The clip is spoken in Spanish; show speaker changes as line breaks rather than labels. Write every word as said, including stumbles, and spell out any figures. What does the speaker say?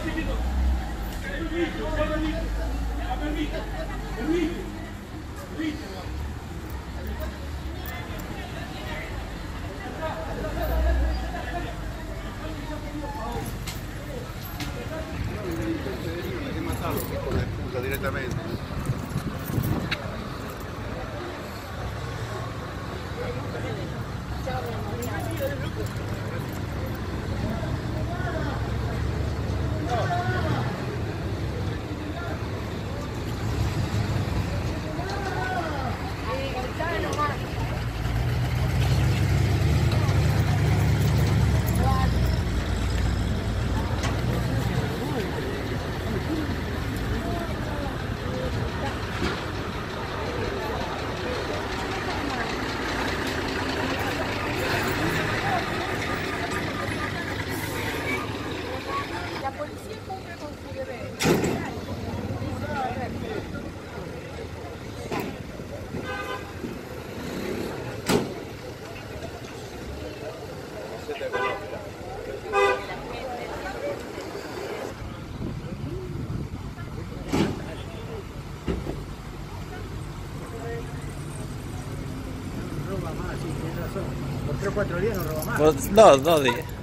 Directamente.
Roba más, sí, tienes razón. Por tres o cuatro días no roba más.
Por dos, dos días.